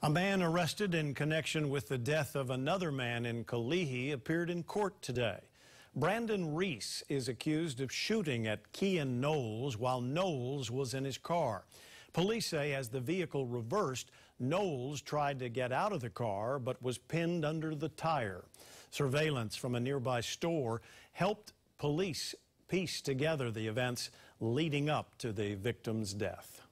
A man arrested in connection with the death of another man in Kalihi appeared in court today. Brandon Reis is accused of shooting at Kean Knowles while Knowles was in his car. Police say as the vehicle reversed, Knowles tried to get out of the car but was pinned under the tire. Surveillance from a nearby store helped police piece together the events leading up to the victim's death.